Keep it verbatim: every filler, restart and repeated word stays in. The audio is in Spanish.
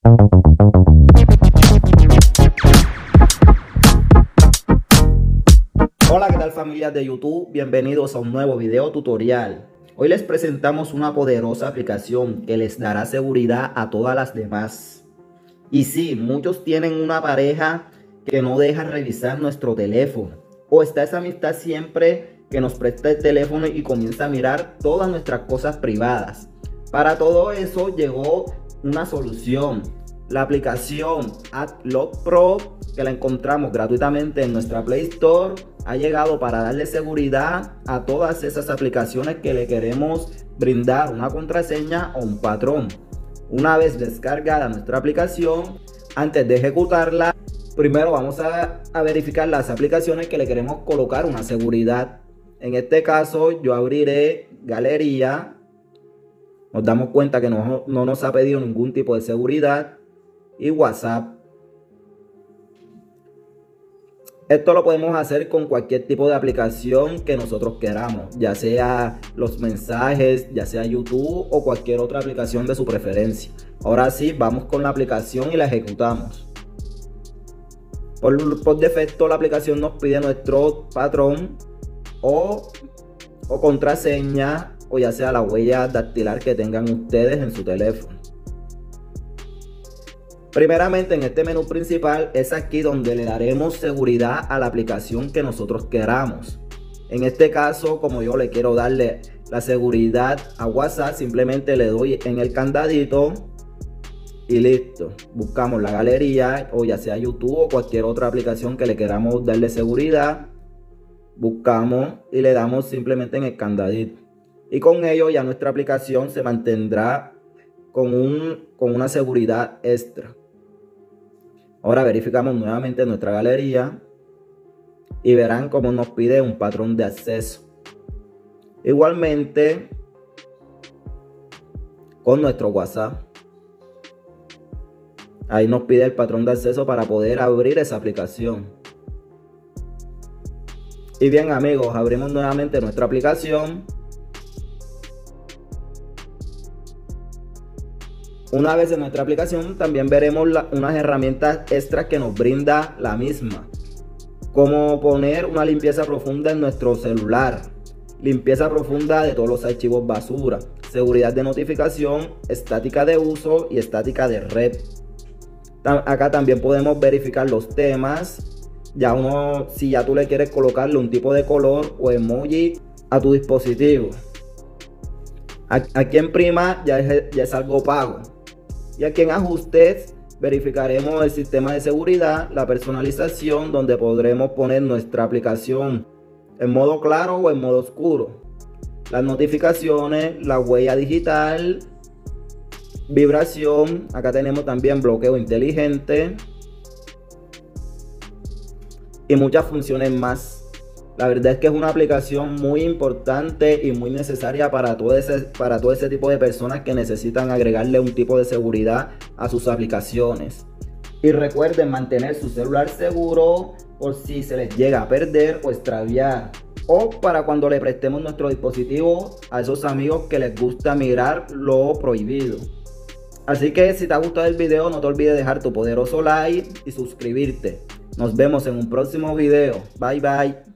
Hola, ¿qué tal familia de YouTube? Bienvenidos a un nuevo video tutorial. Hoy les presentamos una poderosa aplicación que les dará seguridad a todas las demás. Y sí, muchos tienen una pareja que no deja revisar nuestro teléfono. O está esa amistad siempre que nos presta el teléfono y comienza a mirar todas nuestras cosas privadas. Para todo eso llegó una solución. La aplicación AdBlock Pro, que la encontramos gratuitamente en nuestra Play Store, ha llegado para darle seguridad a todas esas aplicaciones que le queremos brindar una contraseña o un patrón. Una vez descargada nuestra aplicación, antes de ejecutarla, primero vamos a, a verificar las aplicaciones que le queremos colocar una seguridad. En este caso yo abriré Galería. Nos damos cuenta que no, no nos ha pedido ningún tipo de seguridad. Y WhatsApp. Esto lo podemos hacer con cualquier tipo de aplicación que nosotros queramos, ya sea los mensajes, ya sea YouTube o cualquier otra aplicación de su preferencia. Ahora sí, vamos con la aplicación y la ejecutamos. Por, por defecto la aplicación nos pide nuestro patrón o, o contraseña, o ya sea la huella dactilar que tengan ustedes en su teléfono. Primeramente, en este menú principal es aquí donde le daremos seguridad a la aplicación que nosotros queramos. En este caso, como yo le quiero darle la seguridad a WhatsApp, simplemente le doy en el candadito y listo. Buscamos la galería, o ya sea YouTube o cualquier otra aplicación que le queramos darle seguridad. Buscamos y le damos simplemente en el candadito. Y con ello ya nuestra aplicación se mantendrá con, un, con una seguridad extra. Ahora verificamos nuevamente nuestra galería y verán cómo nos pide un patrón de acceso. Igualmente con nuestro WhatsApp. Ahí nos pide el patrón de acceso para poder abrir esa aplicación. Y bien amigos, abrimos nuevamente nuestra aplicación. Una vez en nuestra aplicación también veremos la, unas herramientas extras que nos brinda la misma, como poner una limpieza profunda en nuestro celular, limpieza profunda de todos los archivos basura, seguridad de notificación, estática de uso y estática de red. Acá también podemos verificar los temas, ya uno, si ya tú le quieres colocarle un tipo de color o emoji a tu dispositivo. Aquí en prima ya es, ya es algo pago. Y aquí en ajustes verificaremos el sistema de seguridad, la personalización, donde podremos poner nuestra aplicación en modo claro o en modo oscuro, las notificaciones, la huella digital, vibración. Acá tenemos también bloqueo inteligente y muchas funciones más. La verdad es que es una aplicación muy importante y muy necesaria para todo ese, para todo ese tipo de personas que necesitan agregarle un tipo de seguridad a sus aplicaciones. Y recuerden mantener su celular seguro por si se les llega a perder o extraviar, o para cuando le prestemos nuestro dispositivo a esos amigos que les gusta mirar lo prohibido. Así que si te ha gustado el video, no te olvides dejar tu poderoso like y suscribirte. Nos vemos en un próximo video. Bye bye.